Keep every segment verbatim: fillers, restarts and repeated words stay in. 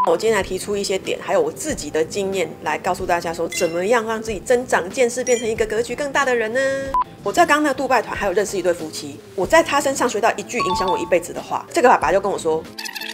我今天来提出一些点，还有我自己的经验，来告诉大家说，怎么样让自己增长见识，变成一个格局更大的人呢？我在刚刚那个杜拜团还有认识一对夫妻，我在他身上学到一句影响我一辈子的话。这个爸爸就跟我说，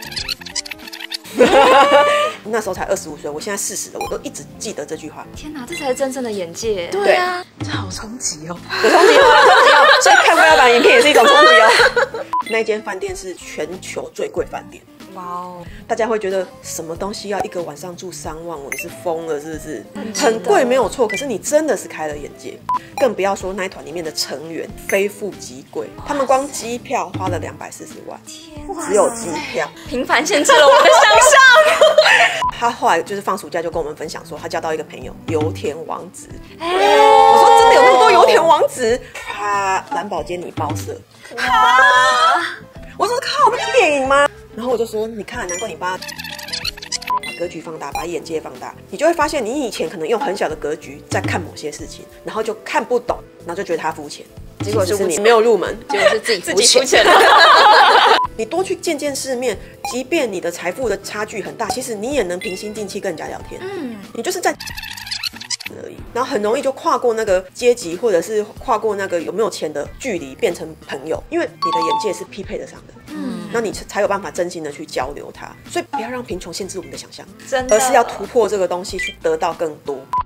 那时候才二十五岁，我现在四十了，我都一直记得这句话。 天哪，这才是真正的眼界。 对啊，这好冲击哦， 有冲击哦，有冲击哦。所以看飞老板影片也是一种冲击哦。那间饭店是全球最贵饭店。 哇哦！ 大家会觉得什么东西要一个晚上住三万，我你是疯了是不是？很贵没有错，可是你真的是开了眼界。更不要说那一团里面的成员非富即贵，他们光机票花了两百四十万，只有机票， 频繁限制了我的想象。 他后来就是放暑假就跟我们分享说，他交到一个朋友油田王子。我说真的有那么多油田王子？他蓝宝坚尼包色。我说靠，那是电影吗？然后我就说，你看，难怪你爸把格局放大，把眼界放大，你就会发现，你以前可能用很小的格局在看某些事情，然后就看不懂，然后就觉得他肤浅，结果是你没有入门， 结果是自己肤浅了。 你多去见见世面，即便你的财富的差距很大，其实你也能平心静气跟人家聊天。嗯，你就是在而已，然后很容易就跨过那个阶级，或者是跨过那个有没有钱的距离，变成朋友，因为你的眼界是匹配得上的。嗯，那你才有办法真心的去交流它。所以不要让贫穷限制我们的想象， 真的， 而是要突破这个东西，去得到更多。